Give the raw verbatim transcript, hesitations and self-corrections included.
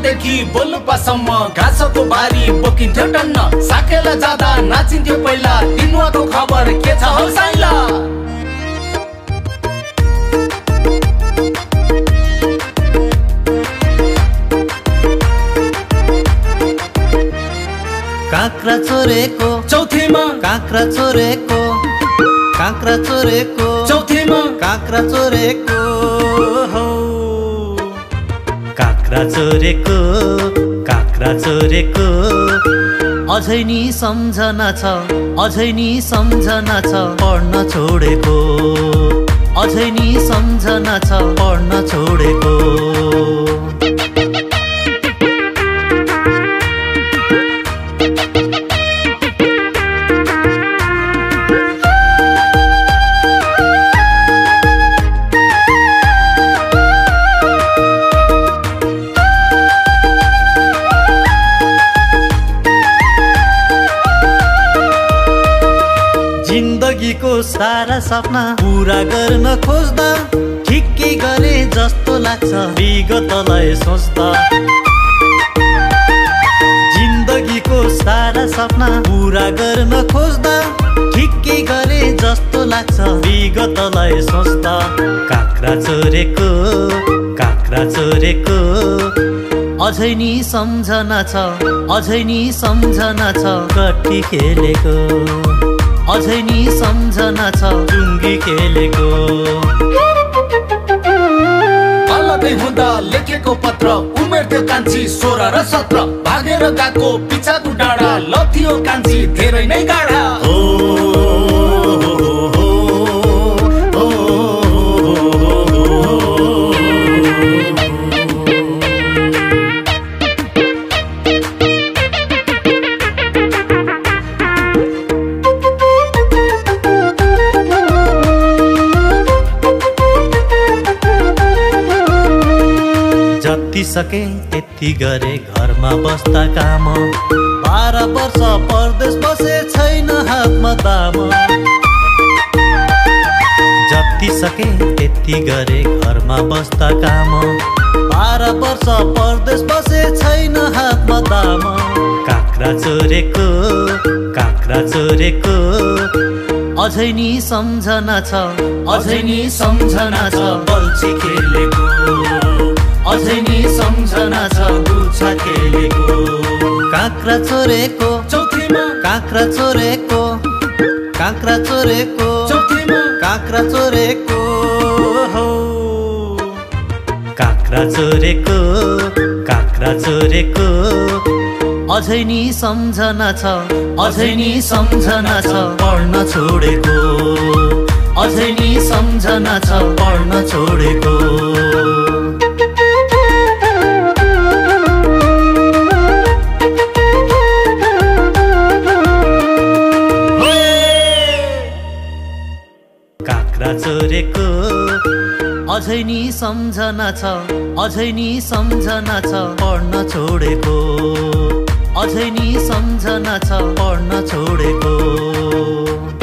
देखि बोल्पासम्म घाँसको बारी बोकिन्थ्यो टन्न। साकेला जाँदा नाचिन्थ्यो पहिला, दिनुवाको खबर के छ हौ साइला। काँक्रा चोरेको चौथीमा, काँक्रा चोरेको काँक्रा चोरेको चौथीमा, काँक्रा चोरेको हो। काँक्रा चोरेको काँक्रा चोरेको अझै नि सम्झना छ, अझै नि सम्झना छ पढ्न छोडेको, अझै नि सम्झना छ पढ्न छोडेको। जिन्दगीको सारा सपना पूरा गर्न खोज्दा ठिकै गरे जस्तो लाग्छ विगतलाई सोच्दा। जिन्दगीको सारा सपना पूरा गर्न खोज्दा ठिकै गरे जस्तो लाग्छ विगतलाई सोच्दा। काँक्रा चोरेको काँक्रा चोरेको अझै नि सम्झना छ, अझै नि सम्झना छ कट्टी खेलेको, अझै नि सम्झना छ टुङ्गी खेलेको। अलगै हुँदा लेखेको पत्र उमेर थियो कान्छी सोह्र र सत्र। भागेर गएको पिछाको डाँडा लथियो कान्छी धेरै नै गाढा। जति सके त्यति गरे घरमा बस्दा काम, बाह्र वर्ष परदेश बसे छैन हातमा दाम। जति सके त्यति गरे घरमा बस्दा काम, बाह्र वर्ष परदेश बसे छैन हातमा दाम। काँक्रा चोरेको काँक्रा चोरेको अझै नि सम्झना छ, अझै नि सम्झना छ बल्छी खेलेको, अझै नि सम्झना छ गुच्छा खेलेको। काँक्रा चोरेको चौथीमा, काँक्रा चोरेको काँक्रा चोरेको चौथीमा, काँक्रा चोरेको हो। काँक्रा चोरेको काँक्रा चोरेको अझै नि सम्झना छ, अझै नि सम्झना छ पढ्न छोडेको, अझै नि सम्झना छ पढ्न छोडेको। काँक्रा चोरेको अझै नि सम्झना छ, अझै नि सम्झना छ पढ्न छोडेको, अझै नि सम्झना छ पढ्न छोडेको।